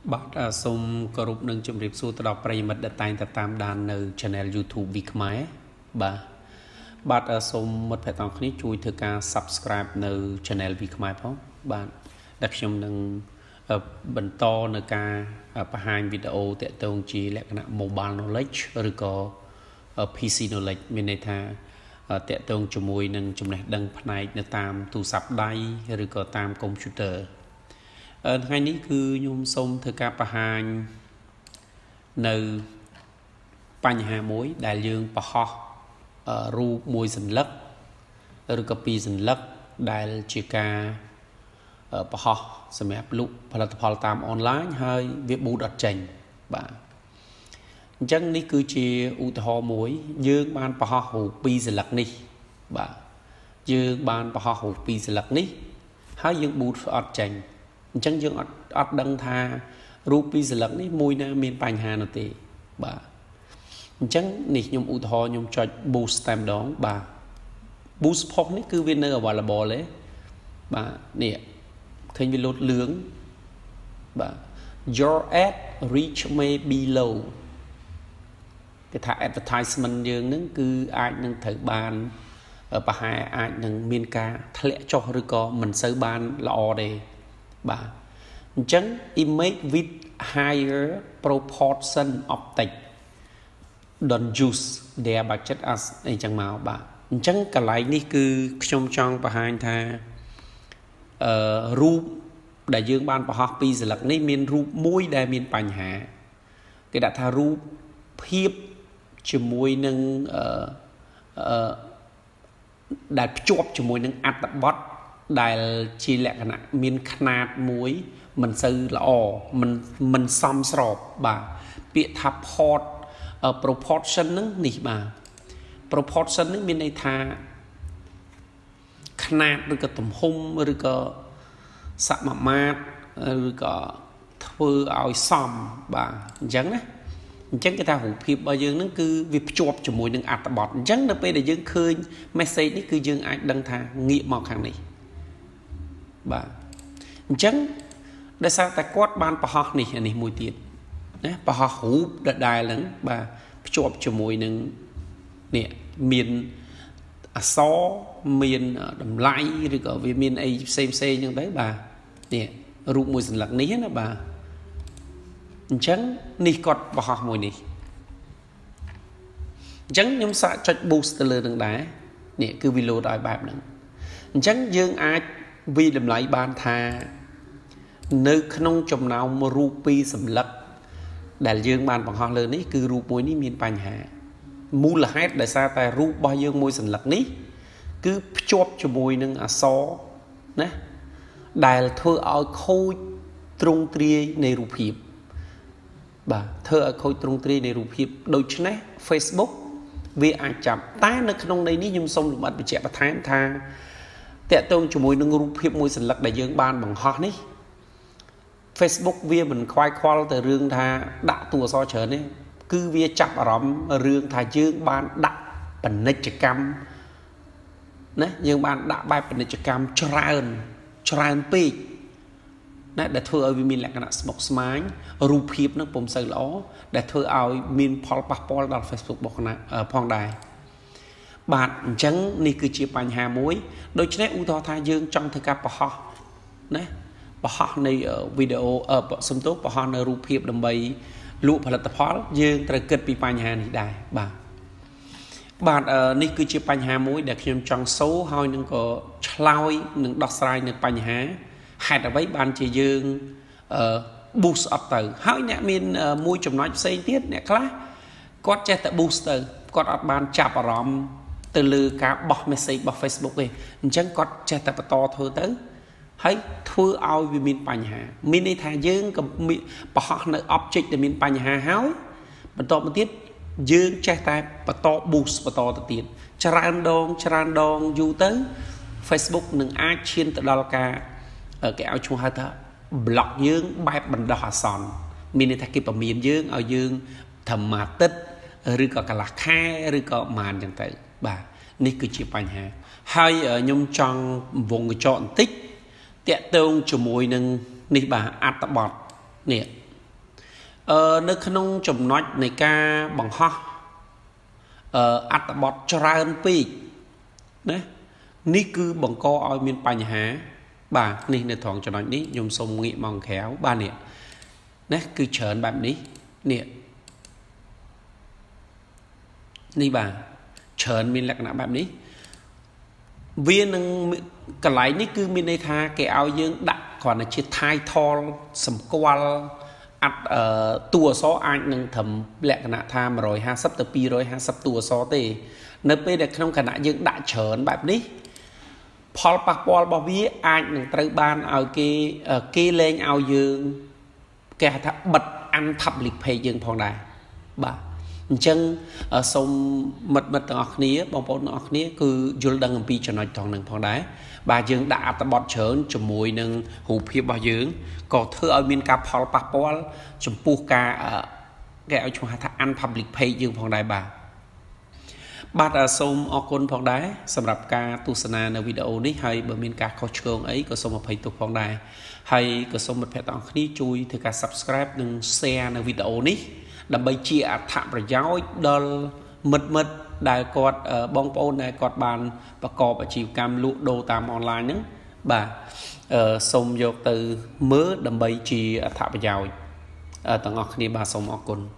បាទសូមគោរពនឹងជម្រាបសួរទៅដល់ប្រិយមិត្តដែលតែងតែតាមដាននៅ Channel YouTube វិខ្មែរបាទសូមមិត្តភ័ក្តិទាំងគ្នាជួយធ្វើការ Subscribe នៅ Channel វិខ្មែរផងបាទដែលខ្ញុំនឹងបន្តនៅការបង្ហាញវីដេអូទាក់ទងជាលក្ខណៈ Mobile Knowledge ឬក៏ PC Knowledge មានន័យថាទាក់ទងជាមួយនឹងចំណេះដឹងផ្នែកនៅតាមទូរស័ព្ទដៃឬក៏តាមកុំព្យូទ័រថ្ងៃនេះគឺខ្ញុំសូមធ្វើការបង្ហាញនៅបញ្ហាមួយដែលយើងបង្ហោះរូបមួយសន្លឹកឬក៏ពីរសន្លឹកដែលជាការបង្ហោះសម្រាប់លក់ផលិតផលតាមអនឡាញហើយវាប៊ូតអត់ចេញបាទអញ្ចឹងនេះគឺជាឧទាហរណ៍មួយយើងបានបង្ហោះរូបពីរសន្លឹកនេះបាទយើងបានបង្ហោះរូបពីរសន្លឹកនេះហើយយើងប៊ូតអត់ចេញអញ្ចឹងយើងអត់ដឹងថារូបពីរសន្លឹកនេះមួយណាមានបញ្ហានោះទេបាទអញ្ចឹងនេះខ្ញុំឧទាហរណ៍ខ្ញុំចុច boost តែម្ដងបាទ boost post នេះគឺវានៅ available ទេបាទនេះឃើញវាលោតលឿងបាទ your ad reach may be low គេថា advertisement យើងនឹងគឺអាចនឹងត្រូវបានប្រហែលអាចនឹងមានការធ្លាក់ចុះឬក៏មិនសូវបានល្អទេបាទអញ្ចឹង image with higher proportion of text don't use their budget as អីចឹងមកបាទអញ្ចឹងកន្លែងនេះគឺខ្ញុំចង់បង្ហាញថារូបដែលយើងបានបង្ហោះពីរសន្លឹកនេះមានរូបមួយដែលមានបញ្ហាគេដាក់ថារូបភាពជាមួយនឹងដែលភ្ជាប់ជាមួយនឹងអត្ថបទដែលជាលក្ខណៈមានຂະຫນាតមួយមិនសូវល្អមិនសមស្របបាទពាក្យថា proportion ហ្នឹងនេះបាទ proportion នេះមានន័យថាຂະຫນាតឬក៏ទំហំឬក៏សមាមាត្រឬក៏ធ្វើឲ្យសមបាទអញ្ចឹងណាអញ្ចឹងគេថារូបភាពរបស់យើងហ្នឹងគឺវាភ្ជាប់ជាមួយនឹងអត្ថបទអញ្ចឹងនៅពេលដែលយើងឃើញ message នេះគឺយើងអាចដឹងថាងាកមកខាងនេះបាទអញ្ចឹងដោយសារតែគាត់បានបង្ហោះនេះអានេះមួយទៀតណាបង្ហោះរូបដដែលហ្នឹងបាទភ្ជាប់ជាមួយនឹងនេះមានអក្សរមានតម្លៃឬក៏វាមានអីផ្សេងអញ្ចឹងទៅបាទនេះរូបមួយសន្លឹកនេះណាបាទអញ្ចឹងនេះគាត់បង្ហោះមួយនេះអញ្ចឹងខ្ញុំសាកចុច boost ទៅលើនឹងដែរនេះគឺវាលោតឲ្យបែបហ្នឹងអញ្ចឹងយើងអាចវិតម្លៃបានថានៅក្នុងចំណោមរូបពីរសន្លឹកដែលយើងបានបង្ហោះលើនេះគឺរូបមួយនេះមានបញ្ហាមូលហេតុដោយសារតែរូបរបស់យើងមួយសន្លឹកនេះគឺភ្ជាប់ជាមួយនឹងអក្សរណាដែលធ្វើឲ្យខូចទ្រង់ទ្រាយនៃរូបភាពបាទធ្វើឲ្យខូចទ្រង់ទ្រាយនៃរូបភាពដូច្នេះ Facebook វាអាចចាប់តែនៅក្នុងន័យនេះខ្ញុំសូមលម្អិតបញ្ជាក់បន្ថែមថាតកតងជាមួយនឹងរូបភាពមួយសន្លឹកដែលយើងបានបង្ហោះនេះ Facebook វាមិនខ្វាយខ្វល់ទៅរឿងថាដាក់តួអក្សរច្រើនទេគឺវាចាប់អារម្មណ៍រឿងថាយើងបានដាក់ពាណិជ្ជកម្មណាយើងបានដាក់បែបពាណិជ្ជកម្មច្រើនពេកណាដែលធ្វើឲ្យវាមានលក្ខណៈស្មុគស្មាញរូបភាពនឹងពុំសូវល្អដែលធ្វើឲ្យមានផលប៉ះពាល់ដល់ Facebook របស់ផងដែរបាទអញ្ចឹងនេះគឺជាបញ្ហាមួយដូច្នេះឧទាហរណ៍ថាយើងចង់ធ្វើការបង្ហោះណាបង្ហោះនៃវីដេអូសំទោសបង្ហោះនៅរូបភាពដើម្បីលក់ផលិតផលយើងត្រូវគិតពីបញ្ហានេះដែរបាទនេះគឺជាបញ្ហាមួយដែលខ្ញុំចង់សូហើយនឹងក៏ឆ្លើយនឹងដោះស្រាយនៅបញ្ហាហេតុអ្វីបានជាយើង boost អត់ទៅហើយអ្នកមានមួយចំណុចផ្សេងទៀតអ្នកខ្លះគាត់ចេះតែ boost ទៅគាត់អត់បានចាប់អារម្មណ៍ទៅលើការបោះ message របស់ Facebook ទេអញ្ចឹងគាត់ចេះតែបន្តធ្វើទៅហើយធ្វើឲ្យវាមានបញ្ហាមានន័យថាយើងក៏បង្ហោះនៅ object ដែលមានបញ្ហាហើយបន្តមកទៀតយើងចេះតែបន្ត boost បន្តទៅទៀតច្រើនដងយូរទៅ Facebook នឹងអាចឈានទៅដល់ការគេឲ្យឈ្មោះហៅថា block យើងបែបបណ្ដោះអាសន្នមានន័យថាគេពមៀនយើងឲ្យយើងធម្មតាឬក៏កន្លះខែឬក៏ប្រហែលអញ្ចឹងទៅបាទនេះគឺជាបញ្ហាហើយខ្ញុំចង់វងកញ្ចក់បន្តិចតាក់ទងជាមួយនឹងនេះបាទអត្ថបទនេះនៅក្នុងចំណុចនៃការបង្ហោះអត្ថបទច្រើនពេកណានេះគឺបង្កឲ្យមានបញ្ហាបាទនេះនៅត្រង់ចំណុចនេះខ្ញុំសូមងាកមកក្រៅបាទនេះណាគឺច្រើនបែបនេះនេះបាទច្រើនមានលក្ខណៈបែបនេះវានឹងកន្លែងនេះគឺមានន័យថាគេឲ្យយើងដាក់គ្រាន់តែជា title សម្គាល់តួអក្សរអាចនឹងត្រឹមលក្ខណៈថា150ទៅ250តួអក្សរទេនៅពេលដែលក្នុងគណៈយើងដាក់ច្រើនបែបនេះផលប៉ះពាល់របស់វាអាចនឹងត្រូវបានឲ្យគេលែងឲ្យយើងគេហៅថាបិទ unpublic page យើងផងដែរបាទអញ្ចឹងសូមមិត្តទាំងអស់គ្នាបងប្អូនទាំងអស់គ្នាគឺយល់ដឹងអំពីចំណុចត្រង់ហ្នឹងផងដែរបាទយើងដាក់អត្ថបទច្រើនជាមួយនឹងរូបភាពរបស់យើងក៏ធ្វើឲ្យមានការផលប៉ះពាល់ចំពោះការគេឲ្យឈ្មោះថា unpublic page យើងផងដែរបាទសូមអរគុណផងដែរសម្រាប់ការទស្សនានៅវីដេអូនេះហើយបើមានការខុសឆ្គងអីក៏សូមអភ័យទោសផងដែរហើយក៏សូមមិត្តភក្តិទាំងអស់គ្នាជួយធ្វើការ subscribe និង share នៅវីដេអូនេះដើម្បីជាអត្ថប្រយោជន៍ដល់មិត្តដែលគាត់បងប្អូនដែលគាត់បានប្រកបអាជីវកម្មលក់ដូរតាមអនឡាញហ្នឹងបាទសូមយកទៅមើលដើម្បីជាអត្ថប្រយោជន៍ទាំងអស់គ្នាបាទសូមអរគុណ